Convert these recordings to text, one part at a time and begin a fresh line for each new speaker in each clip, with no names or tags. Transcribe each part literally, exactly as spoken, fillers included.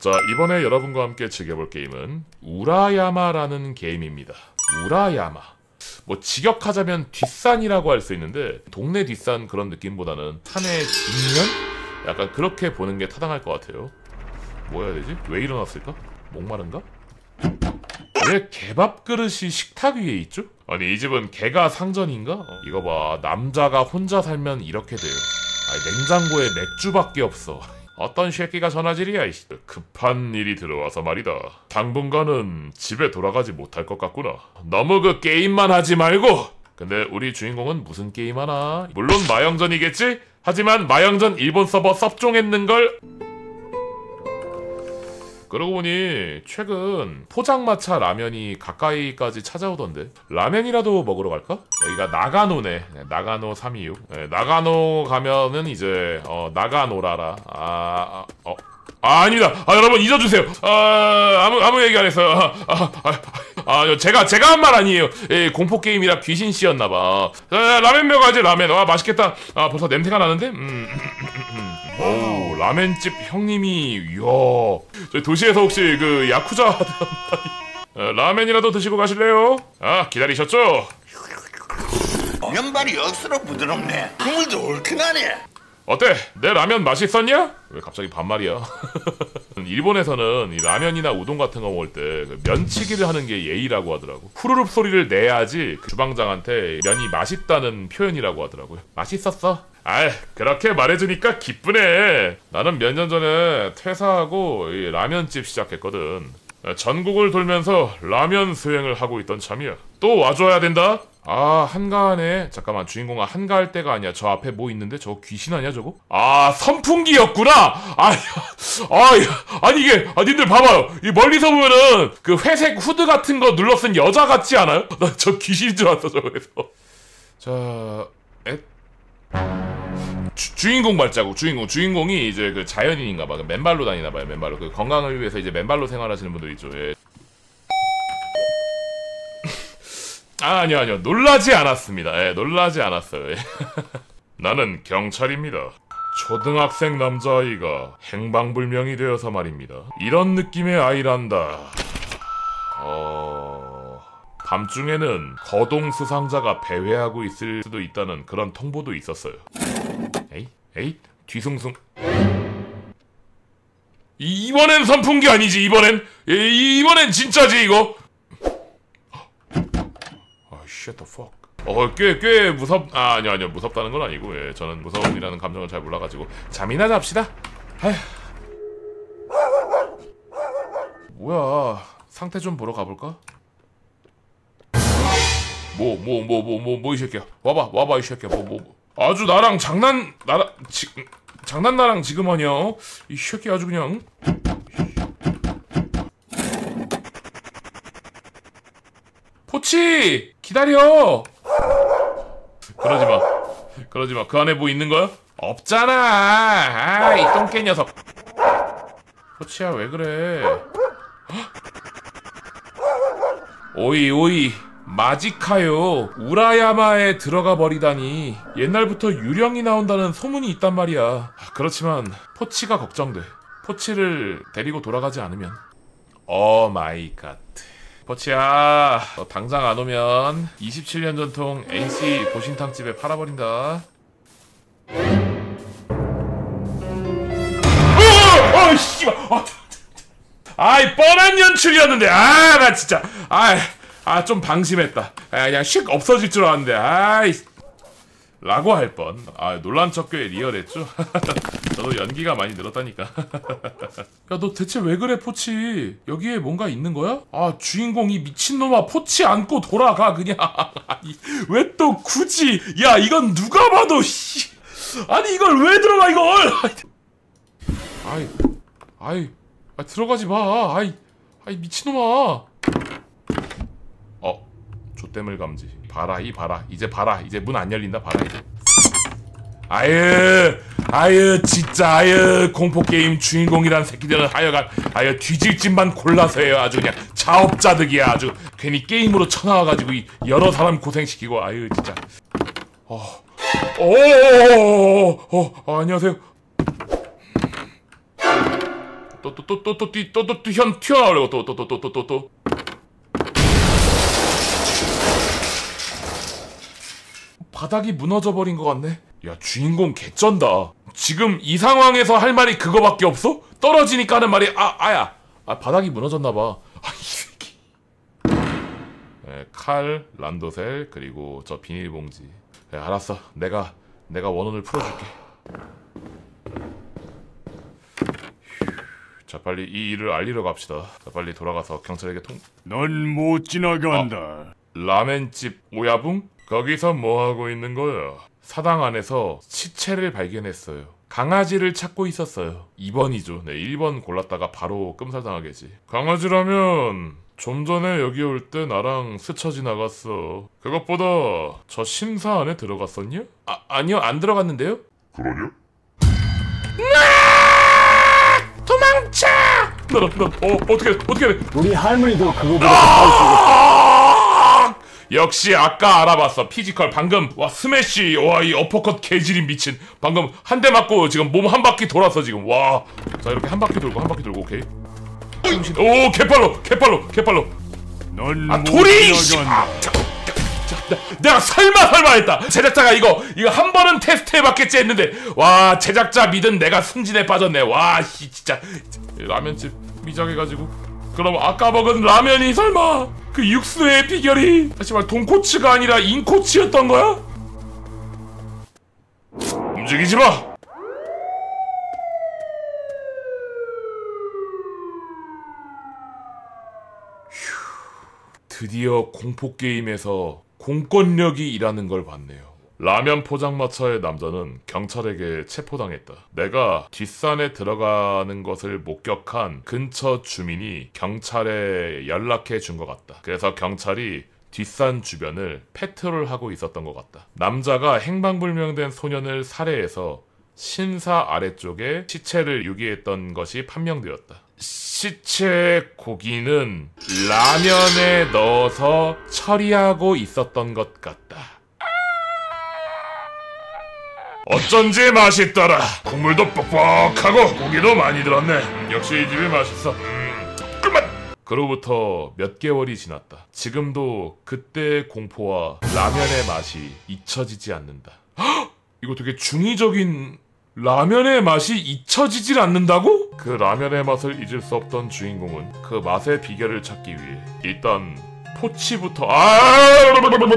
자, 이번에 여러분과 함께 즐겨볼 게임은 우라야마라는 게임입니다. 우라야마. 뭐 직역하자면 뒷산이라고 할 수 있는데 동네 뒷산 그런 느낌보다는 산의 뒷면? 약간 그렇게 보는 게 타당할 것 같아요. 뭐 해야 되지? 왜 일어났을까? 목마른가? 왜 개밥 그릇이 식탁 위에 있죠? 아니 이 집은 개가 상전인가? 어, 이거 봐, 남자가 혼자 살면 이렇게 돼요. 아니 냉장고에 맥주밖에 없어. 어떤 새끼가 전화질이야 이씨. 급한 일이 들어와서 말이다. 당분간은 집에 돌아가지 못할 것 같구나. 너무 그 게임만 하지 말고. 근데 우리 주인공은 무슨 게임 하나? 물론 마영전이겠지? 하지만 마영전 일본 서버 섭종했는걸. 그러고 보니 최근 포장마차 라면이 가까이까지 찾아오던데 라면이라도 먹으러 갈까? 여기가 나가노네. 나가노 삼이육. 네, 나가노 가면은 이제 어 나가노라라. 아, 아, 어. 아, 아닙니다. 아, 여러분 잊어주세요. 아, 아무 아무 얘기 안 했어요. 아, 아, 아, 아 제가 제가 한 말 아니에요. 예, 공포 게임이라 귀신 씨였나봐. 아, 라면 먹어야지 라면. 와 맛있겠다. 아 벌써 냄새가 나는데. 음. 오, 라멘집 형님이, 이야. 저희 도시에서 혹시 그 야쿠자 하던 어, 라멘이라도 드시고 가실래요? 아, 기다리셨죠?
면발이 억수로 부드럽네. 국물도 얼큰하네.
어때? 내 라면 맛있었냐? 왜 갑자기 반말이야? 일본에서는 이 라면이나 우동 같은 거 먹을 때 그 면치기를 하는 게 예의라고 하더라고. 후루룩 소리를 내야지 그 주방장한테 면이 맛있다는 표현이라고 하더라고요. 맛있었어? 아이, 그렇게 말해주니까 기쁘네. 나는 몇 년 전에 퇴사하고 이 라면집 시작했거든. 전국을 돌면서 라면 수행을 하고 있던 참이야. 또 와줘야 된다? 아, 한가하네. 잠깐만, 주인공아 한가할 때가 아니야. 저 앞에 뭐 있는데? 저거 귀신 아니야 저거? 아, 선풍기였구나! 아, 아, 아니 이게, 아, 님들 봐봐요. 이 멀리서 보면은 그 회색 후드 같은 거 눌러 쓴 여자 같지 않아요? 나 저 귀신인 줄 알았어, 저거에서. 자, 에? 주, 주인공 발자국, 주인공, 주인공이 이제 그 자연인인가봐. 그 맨발로 다니나봐요, 맨발로. 그 건강을 위해서 이제 맨발로 생활하시는 분들 있죠. 예. 아, 아니요, 아니요. 놀라지 않았습니다. 예, 놀라지 않았어요. 예. 나는 경찰입니다. 초등학생 남자아이가 행방불명이 되어서 말입니다. 이런 느낌의 아이란다. 어... 밤중에는 거동 수상자가 배회하고 있을 수도 있다는 그런 통보도 있었어요. 에이? 에이? 뒤숭숭. 이, 이번엔 선풍기 아니지, 이번엔? 이, 이번엔 진짜지, 이거? Shut the fuck. 어, 꽤, 꽤 무섭, 아, 아니요, 아니요. 무섭다는 건 아니고, 예. 저는 무서움이라는 감정을 잘 몰라가지고. 잠이나 잡시다. 아휴. 뭐야. 상태 좀 보러 가볼까? 뭐, 뭐, 뭐, 뭐, 뭐, 뭐, 이 새끼야. 와봐, 와봐, 이 새끼야. 뭐, 뭐, 뭐. 아주 나랑 장난, 나랑, 지, 장난 나랑 지금 하냐, 어? 이 새끼 아주 그냥. 포치! 기다려! 그러지마. 그러지마. 그 안에 뭐 있는 거야? 없잖아! 아, 이 똥개 녀석. 포치야, 왜 그래? 오이, 오이. 마지카요. 우라야마에 들어가 버리다니. 옛날부터 유령이 나온다는 소문이 있단 말이야. 그렇지만, 포치가 걱정돼. 포치를 데리고 돌아가지 않으면. 오 마이 갓. 포치야, 너 당장 안 오면 이십칠 년 전통 에이씨 보신탕집에 팔아버린다. 어, 어, 씨발. 어, 아이, 뻔한 연출이었는데. 아, 나 진짜. 아, 아, 좀 방심했다. 아, 그냥 슉 없어질 줄 알았는데. 아이. 라고 할 뻔. 아, 놀란 척 꽤 리얼했죠? 저도 연기가 많이 늘었다니까. 야, 너 대체 왜 그래, 포치? 여기에 뭔가 있는 거야? 아, 주인공이 미친놈아, 포치 안고 돌아가, 그냥. 아니, 왜 또 굳이. 야, 이건 누가 봐도, 씨. 아니, 이걸 왜 들어가, 이걸! 아이, 아이, 아이, 들어가지 마. 아이, 아이, 미친놈아. 어, 좆대물 감지. 봐라, 이 봐라. 이제 봐라. 이제 문 안 열린다. 봐라, 이제. 아유, 아유, 진짜, 아유, 공포게임 주인공이란 새끼들은 하여간, 아유, 뒤질 짓만 골라서 해요. 아주 그냥 자업자득이야. 아주 괜히 게임으로 쳐나와가지고 이 여러 사람 고생시키고, 아유, 진짜. 어, 오, 오, 오, 오, 오, 안녕하세요. 또 또 또 또 또 또 또 튀어 튀어나오려고 또 또 또 또 또 또 또 바닥이 무너져 버린 것 같네. 야, 주인공 개쩐다. 지금 이 상황에서 할 말이 그거밖에 없어? 떨어지니까 하는 말이 아 아야. 아, 바닥이 무너졌나 봐. 아, 이 새끼. 네, 칼, 란도셀, 그리고 저 비닐봉지. 네, 알았어. 내가 내가 원혼을 풀어줄게. 자, 빨리 이 일을 알리러 갑시다. 자, 빨리 돌아가서 경찰에게 통...
넌 못 지나간다.
아, 라멘집 오야붕? 거기서 뭐하고 있는 거야? 사당 안에서 시체를 발견했어요. 강아지를 찾고 있었어요. 이 번이죠. 네, 일 번 골랐다가 바로 끔살당하겠지. 강아지라면 좀 전에 여기 올 때 나랑 스쳐 지나갔어. 그것보다 저 심사 안에 들어갔었냐? 아, 아니요, 안 들어갔는데요?
그러냐?
도망쳐! 나라, 나, 어, 어떻게, 어떻게 돼?
우리 할머니도 그거보다 더
역시 아까 알아봤어. 피지컬 방금 와 스매시 와 이 어퍼컷 개질인 미친. 방금 한 대 맞고 지금 몸 한 바퀴 돌았어 지금. 와. 자, 이렇게 한 바퀴 돌고 한 바퀴 돌고 오케이. 오, 개빨로 개빨로 개빨로.
넌
아,
못
돌이!
지나간다.
자, 자, 자, 내가 설마 설마 했다. 제작자가 이거 이거 한 번은 테스트해봤겠지 했는데 와, 제작자 믿은 내가 승진에 빠졌네. 와, 씨, 진짜 라면집 미장해가지고. 그럼 아까 먹은 라면이 설마 그 육수의 비결이 다시 말 돈코츠가 아니라 인코츠였던 거야? 움직이지 마. 휴, 드디어 공포 게임에서 공권력이 일하는 걸 봤네요. 라면 포장마차의 남자는 경찰에게 체포당했다. 내가 뒷산에 들어가는 것을 목격한 근처 주민이 경찰에 연락해 준 것 같다. 그래서 경찰이 뒷산 주변을 패트롤하고 있었던 것 같다. 남자가 행방불명된 소년을 살해해서 신사 아래쪽에 시체를 유기했던 것이 판명되었다. 시체 고기는 라면에 넣어서 처리하고 있었던 것 같다. 어쩐지 맛있더라. 국물도 뻑뻑하고 고기도 많이 들었네. 역시 이 집이 맛있어. 음, 꿀맛. 그로부터 몇 개월이 지났다. 지금도 그때의 공포와 라면의 맛이 잊혀지지 않는다. 헉! 이거 되게 중의적인... 라면의 맛이 잊혀지질 않는다고? 그 라면의 맛을 잊을 수 없던 주인공은 그 맛의 비결을 찾기 위해 일단 포치부터... 아!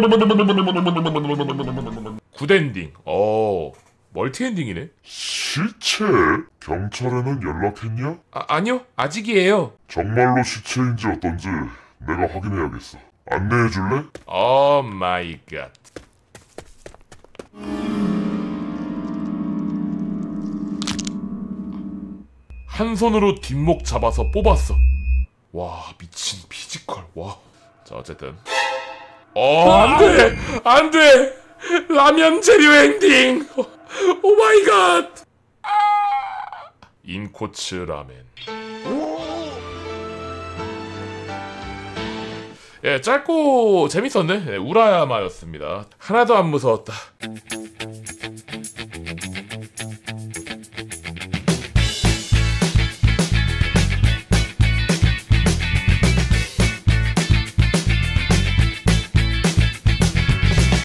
굿엔딩. 어, 멀티엔딩이네.
시체? 경찰에는 연락했냐?
아, 아니요, 아직이에요.
정말로 시체인지 어떤지 내가 확인해야겠어. 안내해줄래?
오 마이 갓. 한 손으로 뒷목 잡아서 뽑았어. 와, 미친 피지컬. 와. 자, 어쨌든. 어, 안 돼! 안 돼! 라면 재료 엔딩! 오 마이 갓! 인코츠 라멘. 예, 짧고 재밌었네. 예, 우라야마였습니다. 하나도 안 무서웠다.